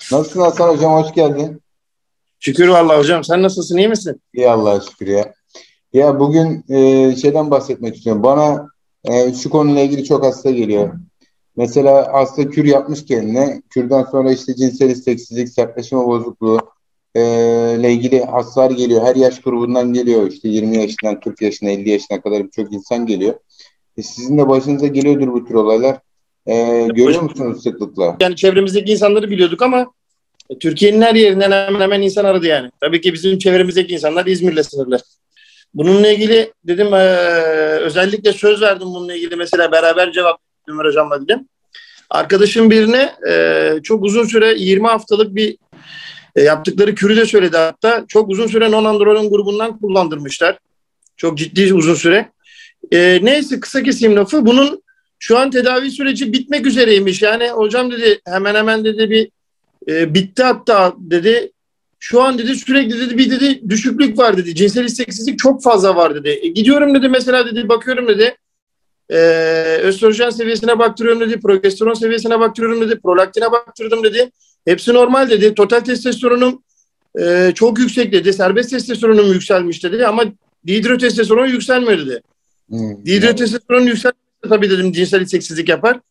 Nasılsın Hasan hocam, hoş geldin. Şükür vallahi hocam. Sen nasılsın? İyi misin? İyi Allah'a şükür ya. Ya bugün şeyden bahsetmek istiyorum. Bana şu konuyla ilgili çok hasta geliyor. Mesela hasta kür yapmış kendine. Kürden sonra işte cinsel isteksizlik, sertleşme bozukluğu e, ile ilgili hastalar geliyor. Her yaş grubundan geliyor. İşte 20 yaşından 40 yaşına, 50 yaşına kadar birçok insan geliyor. Sizin de başınıza geliyordur bu tür olaylar. Görüyor Hocam, musunuz sıklıkla? yani çevremizdeki insanları biliyorduk ama Türkiye'nin her yerinden hemen hemen insan aradı yani. Tabii ki bizim çevremizdeki insanlar İzmir'le sınırlı. Bununla ilgili dedim özellikle söz verdim bununla ilgili mesela beraber cevap Ömer Hocam'la dedim. Arkadaşım birine çok uzun süre 20 haftalık bir yaptıkları kürü de söyledi hatta. Çok uzun süre non-androgen grubundan kullandırmışlar. Çok ciddi uzun süre. Neyse kısa keseyim lafı. Bunun şu an tedavi süreci bitmek üzereymiş. Yani hocam dedi hemen hemen dedi bir bitti hatta dedi. Şu an dedi sürekli dedi bir dedi düşüklük var dedi. Cinsel isteksizlik çok fazla var dedi. Gidiyorum dedi mesela dedi bakıyorum dedi. E, östrojen seviyesine baktırıyorum dedi. Progesteron seviyesine baktırıyorum dedi. Prolaktine baktırdım dedi. Hepsi normal dedi. Total testosteronum çok yüksek dedi. Serbest testosteronum yükselmiş dedi ama dihidrotestosteron yükselmiyor dedi. Evet. Dihidrotestosteron yükselmesi tabii dedim cinsel isteksizlik yapar.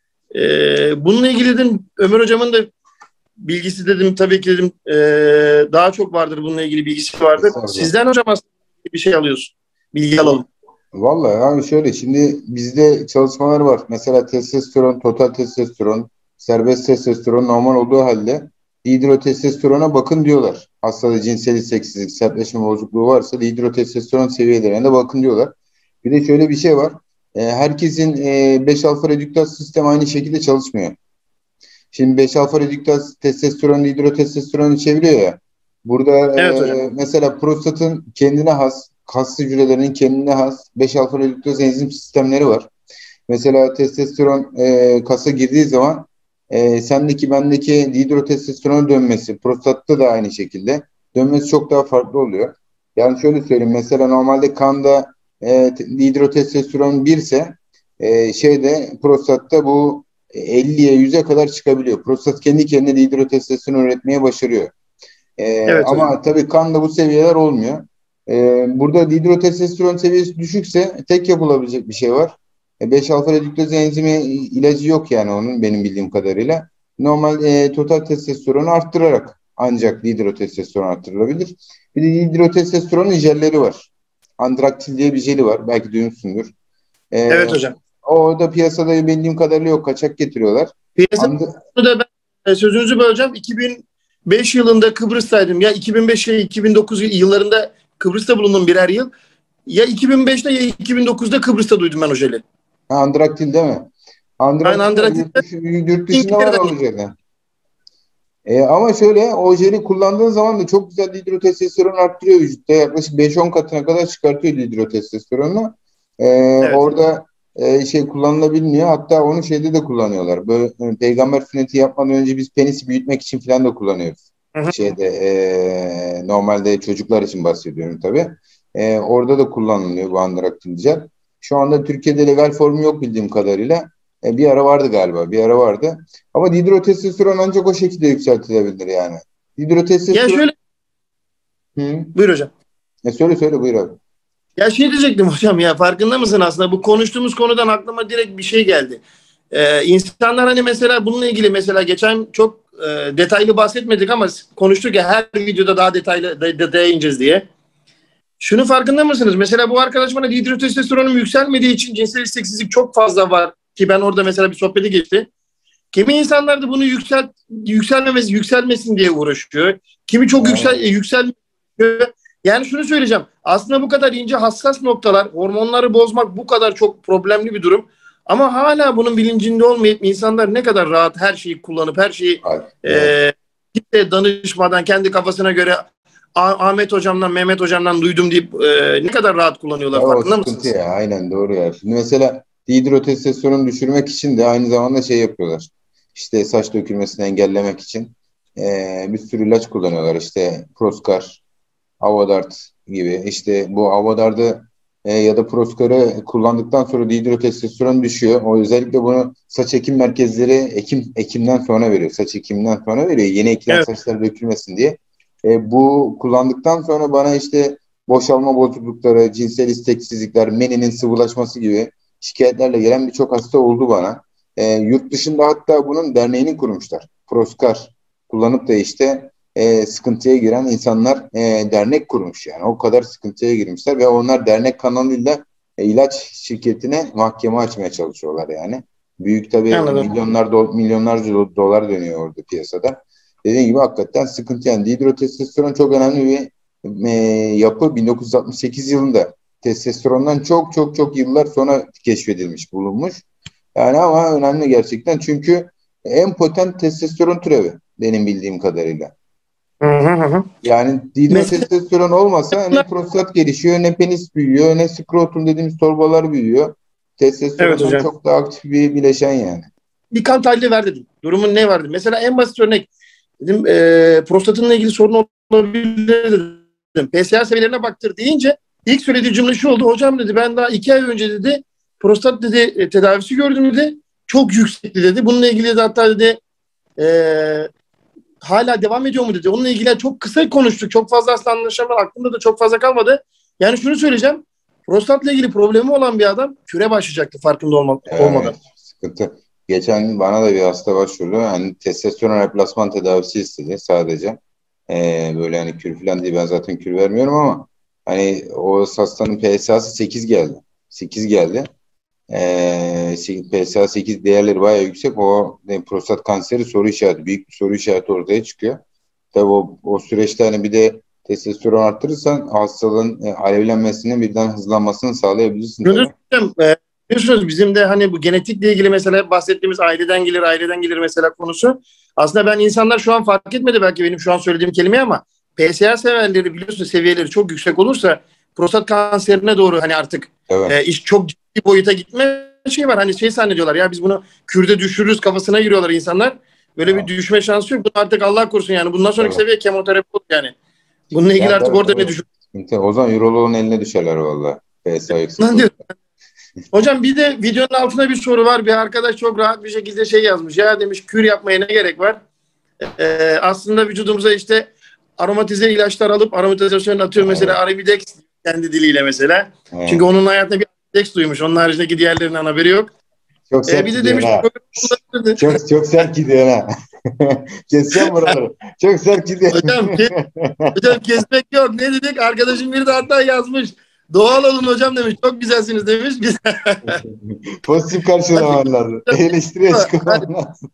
Bununla ilgili dedim Ömer hocamın da bilgisi dedim tabii ki dedim daha çok vardır bununla ilgili bilgisi vardır. Estağfurullah. Sizden hocam aslında bir şey alıyorsun. Bilgi alalım. Vallahi abi şöyle şimdi bizde çalışmalar var. Mesela testosteron, total testosteron, serbest testosteron normal olduğu halde dihidrotestosterona bakın diyorlar. Hastada cinsel isteksizlik, sertleşme bozukluğu varsa dihidrotestosteron seviyelerine de bakın diyorlar. Bir de şöyle bir şey var. Herkesin 5-alfa redüktaz sistemi aynı şekilde çalışmıyor. Şimdi 5-alfa redüktaz testosteron, dihidrotestosteronu çeviriyor ya. Burada Evet hocam. mesela prostatın kendine has, kas hücrelerinin kendine has 5-alfa redüktaz enzim sistemleri var. Mesela testosteron kasa girdiği zaman sendeki bendeki dihidrotestosteron dönmesi, prostatta da aynı şekilde dönmesi çok daha farklı oluyor. Yani şöyle söyleyeyim, mesela normalde kanda dihidrotestosteron 1 ise şeyde prostatta bu 50'ye 100'e kadar çıkabiliyor. Prostat kendi kendine dihidrotestosteron üretmeye başarıyor. Evet hocam. Ama tabii kanda bu seviyeler olmuyor. Burada dihidrotestosteron seviyesi düşükse tek yapılabilecek bir şey var. 5-alfa redüktaz enzimi ilacı yok yani onun benim bildiğim kadarıyla. Normal total testosteronu arttırarak ancak dihidrotestosteron arttırılabilir. Bir de dihidrotestosteronun jelleri var. Andraktil diye bir jeli var. Belki duymuşsundur. E, Evet hocam. O da piyasada bildiğim kadarıyla yok. Kaçak getiriyorlar. Piyasada And da ben sözünüzü böleceğim. 2005 yılında Kıbrıs'taydım. Ya 2005 ya 2009 yıllarında Kıbrıs'ta bulundum birer yıl. Ya 2005'te ya 2009'da Kıbrıs'ta duydum ben o jeli. Andraktil değil mi? Aynı Andraktil Andratit'te yurt dışında var İngiltere'den o jeli. Ama şöyle o jeli kullandığın zaman da çok güzel dihidrotestosteron arttırıyor vücutta. Yaklaşık 5-10 katına kadar çıkartıyor dihidrotestosteronu. evet. Orada şey kullanılabiliyor. Hatta onu şeyde de kullanıyorlar. Böyle peygamber sünneti yapmadan önce biz penisi büyütmek için falan da kullanıyoruz. Hı hı. Şeyde normalde çocuklar için bahsediyorum tabii. Orada da kullanılıyor bu andraktil jel. Şu anda Türkiye'de legal formu yok bildiğim kadarıyla. Bir ara vardı galiba. Bir ara vardı. Ama dihidrotestosteron ancak o şekilde yükseltilebilir yani. Ya Dihidrotestosteron... şöyle Hı. buyur hocam. Söyle söyle buyur abi. Ya şey diyecektim hocam ya farkında mısın aslında bu konuştuğumuz konudan aklıma direkt bir şey geldi. İnsanlar hani mesela bununla ilgili mesela geçen çok detaylı bahsetmedik ama konuştuk ya her videoda daha detaylı değineceğiz diye. Şunu farkında mısınız? Mesela bu arkadaş bana dihidrotestosteronum yükselmediği için cinsel isteksizlik çok fazla var ki ben orada mesela bir sohbeti geçti. Kimi insanlar da bunu yükselmesin diye uğraşıyor. Kimi çok Ha, yükselmiyor. Yani şunu söyleyeceğim. Aslında bu kadar ince hassas noktalar, hormonları bozmak bu kadar çok problemli bir durum. Ama hala bunun bilincinde olmayıp insanlar ne kadar rahat her şeyi kullanıp her şeyi evet. kimseye danışmadan kendi kafasına göre Ahmet hocamdan, Mehmet hocamdan duydum deyip ne kadar rahat Ya kullanıyorlar o farkında sıkıntı mısınız? ya. Aynen doğru ya. Şimdi mesela dihidrotestosteronu düşürmek için de aynı zamanda şey yapıyorlar. İşte saç dökülmesini engellemek için bir sürü ilaç kullanıyorlar. İşte Proscar, Avodart gibi. İşte bu Avodart'ı ya da Proskar'ı kullandıktan sonra dihidrotestosteron düşüyor. O özellikle bunu saç ekim merkezleri ekimden sonra veriyor. Saç ekiminden sonra veriyor. Yeni ekilen Evet. saçlar dökülmesin diye. Bu kullandıktan sonra bana işte boşalma bozuklukları, cinsel isteksizlikler, meninin sıvılaşması gibi şikayetlerle gelen birçok hasta oldu bana. Yurt dışında hatta bunun derneğini kurmuşlar. Proskar kullanıp da işte sıkıntıya giren insanlar dernek kurmuş yani. O kadar sıkıntıya girmişler ve onlar dernek kanalıyla ilaç şirketine mahkeme açmaya çalışıyorlar yani. Büyük tabii Anladım. milyonlarca dolar dönüyor orada piyasada. Dediğim gibi hakikaten sıkıntı yani. Dihidrotestosteron çok önemli bir yapı. 1968 yılında testosterondan çok çok çok yıllar sonra keşfedilmiş, bulunmuş. Yani ama önemli gerçekten çünkü en potent testosteron türevi benim bildiğim kadarıyla. Hı hı hı. Yani Mesela dihidrotestosteron olmasa ne prostat gelişiyor, ne penis büyüyor, ne skrotum dediğimiz torbalar büyüyor. evet Testosterondan hocam. çok daha aktif bir bileşen yani. Bir kan tahlili ver dedim. Durumun ne vardı? Mesela en basit örnek dedim prostatınla ilgili sorun olabilir dedim. PSA seviyelerine baktır deyince ilk söylediği cümle şu oldu. Hocam dedi ben daha 2 ay önce dedi prostat dedi tedavisi gördüm dedi. Çok yüksekti dedi. Bununla ilgili de hatta dedi e, hala devam ediyor mu dedi. Onunla ilgili çok kısa konuştuk. Çok fazla aslında anlaşılmadı. Aklımda da çok fazla kalmadı. Yani şunu söyleyeceğim. Prostatla ilgili problemi olan bir adam küre başlayacaktı farkında Evet, olmadan. sıkıntı. Geçen gün bana da bir hasta başvurdu. Hani testosteron replasman tedavisi istedi sadece. Böyle hani kür falan değil. Ben zaten kür vermiyorum ama hani o hastanın PSA'sı 8 geldi. 8 geldi. PSA 8 değerleri bayağı yüksek. O prostat kanseri soru işareti. Büyük bir soru işareti ortaya çıkıyor. Tabii o süreçte hani bir de testosteron arttırırsan hastalığın alevlenmesinin birden hızlanmasını sağlayabilirsin Şunu da tabii. söyleyeceğim. Biliyorsunuz bizim de hani bu genetikle ilgili mesela bahsettiğimiz aileden gelir mesela konusu. Aslında ben insanlar şu an fark etmedi belki benim şu an söylediğim kelimeyi ama PSA severleri biliyorsunuz seviyeleri çok yüksek olursa prostat kanserine doğru hani artık Evet. iş çok ciddi boyuta gitme şey var. Hani şey zannediyorlar ya biz bunu kürde düşürürüz kafasına giriyorlar insanlar. Böyle bir Tamam. düşme şansı yok. Bunu artık Allah korusun yani. Bundan sonraki Tabii. seviye kemoterapi olur yani. Bununla ilgili Yani artık tabii orada ne tabii. düşün? Sıkıntı. O zaman Euroloğun eline düşerler valla. PSA yüksek olur. Hocam bir de videonun altına bir soru var. Bir arkadaş çok rahat bir şekilde şey yazmış. Ya demiş kür yapmaya ne gerek var? Aslında vücudumuza işte aromatize ilaçlar alıp aromatizasyon atıyor. Mesela Evet. Arimidex kendi diliyle mesela. Çünkü Evet. onun hayatında bir Arimidex duymuş. Onun haricindeki diğerlerinden haberi yok. Çok sert Bir de gidiyor demiş ha. Çok çok sert gidiyor ha. Keseceğim buraları. Çok sert gidiyor. hocam, hocam kesmek yok. Ne dedik? Arkadaşım biri de hatta yazmış. Doğal olun hocam demiş. Çok güzelsiniz demiş. Pozitif karşılaman lazım. Eleştiriye Hani çıkman lazım.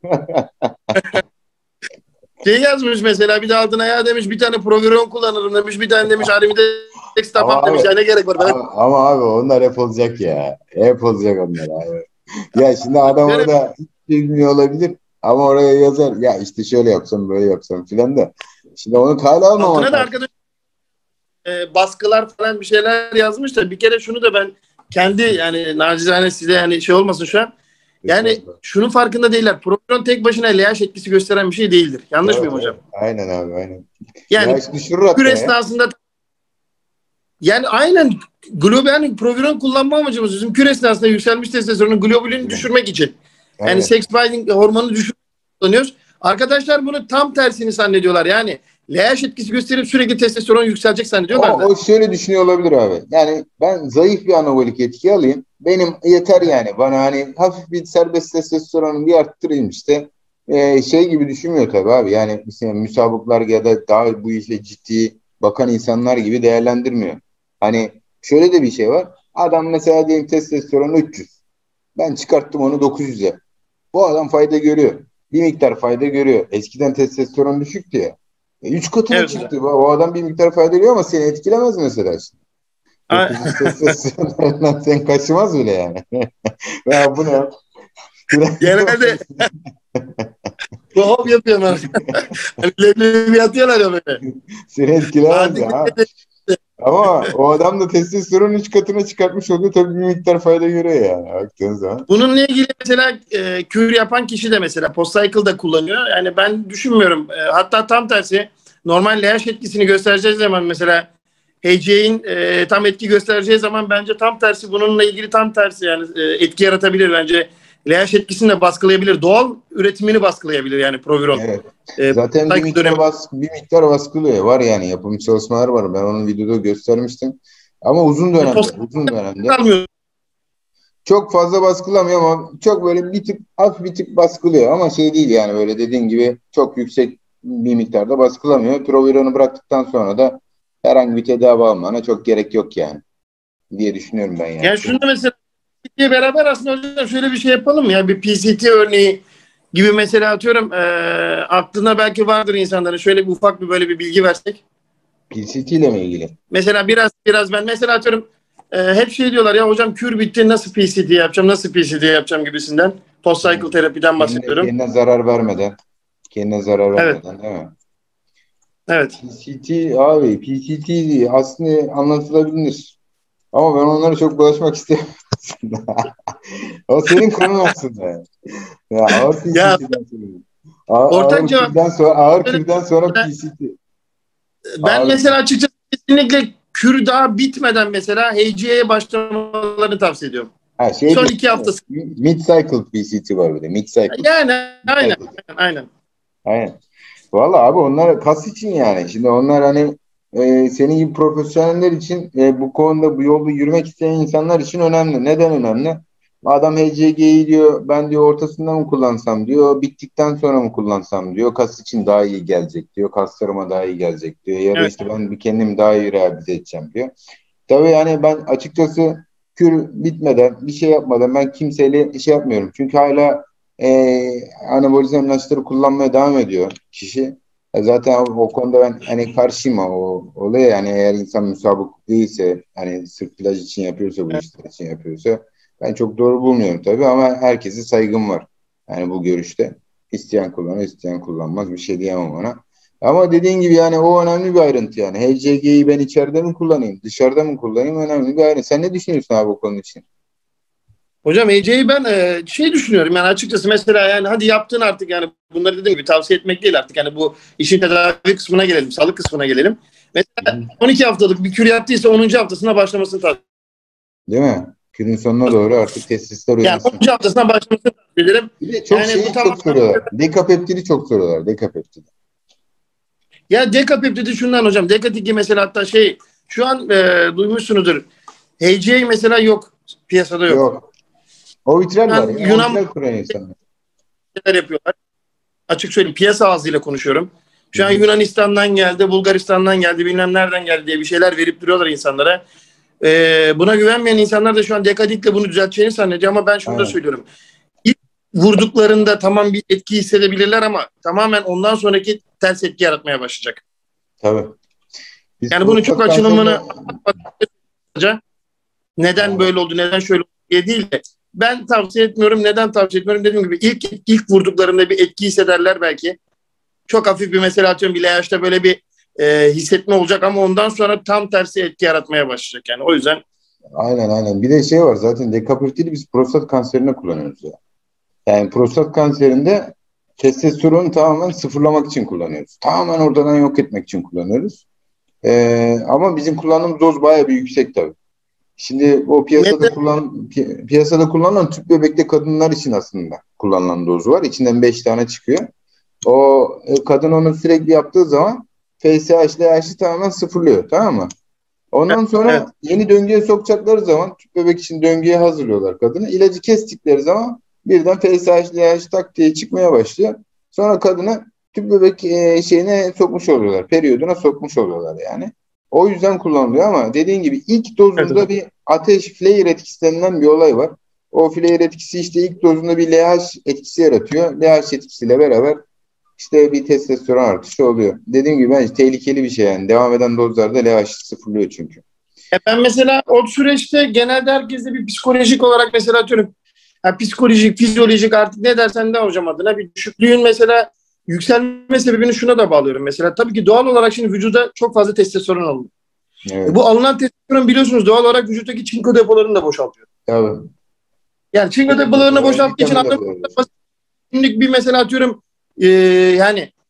şey yazmış mesela bir de altına ya demiş bir tane Proviron kullanırım demiş. Bir tane demiş Arimidex Ama tamam demiş. abi Ya ne gerek var? Ben ama abi onlar hep olacak ya. Hep olacak onlar abi. Ya şimdi adam yani orada hiç bilmiyor olabilir ama oraya yazar. Ya işte şöyle yapsam böyle yapsam filan da. Şimdi onu kale almamak altına da lazım. arkadaş baskılar falan bir şeyler yazmış da bir kere şunu da ben kendi yani nacizane size yani şey olmasın şu an. Yani Estağfurullah. şunun farkında değiller. Proviron tek başına LH etkisi gösteren bir şey değildir. Yanlış Tabii mıyım tabii. hocam? Aynen abi aynen. Ya Yani işte düşürür kür hatta ya. esnasında yani aynen global yani Proviron kullanma amacımız bizim kür esnasında yükselmiş testosteronun globulini Aynen. düşürmek için. Yani Aynen. sex binding hormonu düşürmek kullanıyoruz. Arkadaşlar bunu tam tersini zannediyorlar. Yani LH etkisi gösterip sürekli testosteron yükselecek zannediyorlar da. O şöyle düşünüyor olabilir abi. Yani ben zayıf bir anabolik etki alayım. Benim yeter yani. Bana hani hafif bir serbest testosteronumu bir arttırayım işte. Şey gibi düşünmüyor tabii abi. Yani mesela müsabıklar ya da daha bu işle ciddi bakan insanlar gibi değerlendirmiyor. Hani şöyle de bir şey var. Adam mesela diyelim testosteron 300. Ben çıkarttım onu 900'e. Bu adam fayda görüyor. Bir miktar fayda görüyor. Eskiden testosteron düşüktü ya. Üç katına Evet hocam. çıktı. O adam bir miktar fayda görüyor ama seni etkilemez mesela şimdi. A- 900 testosterondan sen kaçmaz bile yani. Ya bu ne? Genelde hop yapıyorlar. Hani leblebi atıyorlar ya böyle. Seni etkilemez Artık ya. Ama o adam da testosteronun 3 katına çıkartmış oluyor. Tabii bir miktar fayda görüyor yani baktığın zaman. bununla ilgili mesela kür yapan kişi de mesela post-cycle da kullanıyor. Yani ben düşünmüyorum. Hatta tam tersi normal LH etkisini göstereceğiz zaman mesela HC'in tam etki göstereceği zaman bence tam tersi, bununla ilgili tam tersi yani etki yaratabilir bence. LH etkisini de baskılayabilir. Doğal üretimini baskılayabilir yani Proviron. Evet. Zaten bir miktar baskılıyor. Var yani yapım çalışmaları var. Ben onun videoda göstermiştim. Ama uzun dönemde. Kalmıyor. Çok fazla baskılamıyor ama çok böyle hafif bir tık baskılıyor. Ama şey değil yani böyle dediğin gibi çok yüksek bir miktarda baskılamıyor. Proviron'u bıraktıktan sonra da herhangi bir tedavi almana çok gerek yok yani diye düşünüyorum ben yani. Yani şunu mesela PCT beraber aslında hocam şöyle bir şey yapalım mı? Yani bir PCT örneği gibi mesela atıyorum aklına belki vardır insanların, şöyle bir ufak bir böyle bir bilgi versek. PCT ile mi ilgili? Mesela biraz ben mesela atıyorum hep şey diyorlar ya hocam kür bitti nasıl PCT yapacağım, nasıl PCT yapacağım gibisinden. Post cycle terapiden bahsediyorum. Kendine zarar Evet. vermeden değil mi? Evet. PCT aslında anlatılabilir. Ama ben onlara çok bulaşmak istemiyorum. O senin konun aslında. Ya ağır Ya PCT'den sonra. ortak cevap Ağır kürden sonra PCT. ben mesela açıkçası kesinlikle kür daha bitmeden mesela HC'ye başlamalarını tavsiye ediyorum. Son 2 haftası. Mid-cycle PCT var bir de. Mid-cycle. Yani aynen. Aynen. Valla abi onlar kas için yani. Şimdi onlar hani senin gibi profesyoneller için bu konuda bu yolda yürümek isteyen insanlar için önemli. Neden önemli? Adam HCG'yi diyor ben diyor ortasında mı kullansam diyor. Bittikten sonra mı kullansam diyor. Kas için daha iyi gelecek diyor. Kaslarıma daha iyi gelecek diyor. Ya da Evet. işte ben bir kendim daha iyi rehabilite edeceğim diyor. Tabii yani ben açıkçası kür bitmeden bir şey yapmadan ben kimseyle şey yapmıyorum. Çünkü hala anabolizan ilaçları kullanmaya devam ediyor kişi. Zaten o konuda ben hani karşıyım o olaya yani eğer insan müsabık değilse hani sırf plaj için yapıyorsa bu işler için yapıyorsa ben çok doğru bulmuyorum tabii ama herkese saygım var. Yani bu görüşte. İsteyen kullanır, isteyen kullanmaz bir şey diyemem ona. Ama dediğin gibi yani o önemli bir ayrıntı yani. HCG'yi ben içeride mi kullanayım, dışarıda mı kullanayım önemli bir ayrıntı. Sen ne düşünüyorsun abi o konu için? Hocam AJ'yi ben şey düşünüyorum yani açıkçası mesela yani hadi yaptın artık yani bunları dediğim gibi tavsiye etmek değil artık yani bu işin tedavi kısmına gelelim, sağlık kısmına gelelim. Mesela 12 haftalık bir kür yaptıysa 10. haftasına başlamasını tavsiye Değil mi? Günün sonuna doğru artık testisler yani uyansın. 10. haftasına başlamasını tavsiye ederim. Bir de Yani bu tamam. çok soruyorlar. Dekapeptidi çok soruyorlar. Dekapeptidi. Ya dekapeptidi şundan hocam. Dekatiki mesela hatta şey şu an duymuşsunuzdur. HCA mesela yok. Piyasada yok. Yok. O vitral Şu var an ya. O Yunan vitral kuran insanlar. yapıyorlar. Açık söyleyeyim piyasa ağzıyla konuşuyorum. Şu an Hı-hı. Yunanistan'dan geldi, Bulgaristan'dan geldi, bilmem nereden geldi diye bir şeyler verip duruyorlar insanlara. Buna güvenmeyen insanlar da şu an dekadikle bunu düzelteceğini zannediyor ama ben şunu da Aynen. söylüyorum. İlk vurduklarında tamam bir etki hissedebilirler ama tamamen ondan sonraki ters etki yaratmaya başlayacak. Tabii. Biz Yani bunu çok prostat kanserine açılımını neden aynen. böyle oldu, neden şöyle oldu diye değil de ben tavsiye etmiyorum. Neden tavsiye etmiyorum? Dediğim gibi ilk vurduklarında bir etki hissederler belki. Çok hafif bir mesela atıyorum bir LH'de böyle bir hissetme olacak ama ondan sonra tam tersi etki yaratmaya başlayacak yani. O yüzden Aynen. Bir de şey var zaten dekapeptidi biz prostat kanserine kullanıyoruz ya. Yani prostat kanserinde testosteronu tamamen sıfırlamak için kullanıyoruz. Tamamen ortadan yok etmek için kullanıyoruz. Ama bizim kullandığımız doz bayağı bir yüksek tabii. Şimdi o neden? piyasada kullanılan tüp bebekte kadınlar için aslında kullanılan doz var. İçinden 5 tane çıkıyor. O kadın onu sürekli yaptığı zaman FSH, LH'i tamamen sıfırlıyor. Tamam mı? Ondan Evet. sonra yeni döngüye sokacakları zaman tüp bebek için döngüye hazırlıyorlar kadını. İlacı kestikleri zaman birden FSH, LH tak diye çıkmaya başlıyor. Sonra kadını tüp bebek şeyine sokmuş oluyorlar. Periyoduna sokmuş oluyorlar yani. O yüzden kullanılıyor ama dediğin gibi ilk Evet. dozunda bir ateş flare etkisi denilen bir olay var. O flare etkisi işte ilk dozunda bir LH etkisi yaratıyor. LH etkisiyle beraber işte bir testosteron artışı oluyor. Dediğim gibi bence tehlikeli bir şey yani. Devam eden dozlarda LH sıfırlıyor çünkü. Ben mesela o süreçte genelde herkeste bir psikolojik olarak mesela atıyorum psikolojik, fizyolojik artık ne dersen de hocam adına bir düşüklüğün mesela yükselme sebebini şuna da bağlıyorum. Mesela tabii ki doğal olarak şimdi vücuda çok fazla testosteron alınıyor. Bu Evet. alınan testosteron biliyorsunuz doğal olarak vücuttaki çinko depolarını da boşaltıyor. Tabii. Yani çinko Beyin depolarını depoları, boşalttığı için vitamin anladığım depoları. günlük bir mesela atıyorum yani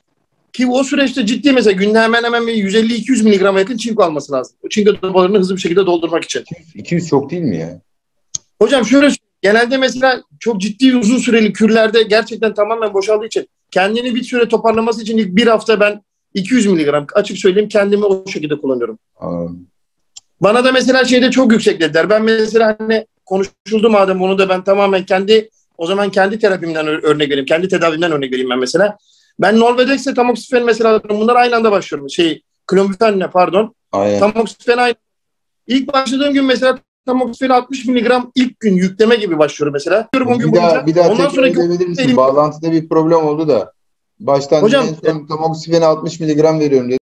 Ki o süreçte ciddi mesela günde hemen hemen 150-200 miligrama yakın çinko alması lazım. O çinko depolarını hızlı bir şekilde doldurmak için. 200 çok değil mi ya? Hocam şöyle, genelde mesela çok ciddi uzun süreli kürlerde gerçekten tamamen boşaldığı için kendini bir süre toparlaması için ilk bir hafta ben 200 miligram açık söyleyeyim kendimi o şekilde kullanıyorum. Anladım. Bana da mesela şeyde çok yüksek dediler. Ben mesela hani konuşuldu madem bunu da ben tamamen o zaman kendi terapimden örnek vereyim. Kendi tedavimden örnek vereyim ben mesela. Ben Norvedex'e tamoksifen mesela bunlar aynı anda başlıyorum. Klomifenle pardon. Aynen. Tamoksifen aynı. İlk başladığım gün mesela tamoksifeni 60 miligram ilk gün yükleme gibi başlıyorum mesela. Bir daha tekrar edebilir misin? Bağlantıda bir problem oldu da. Baştan hocam, tamoksifeni 60 miligram veriyorum dedi.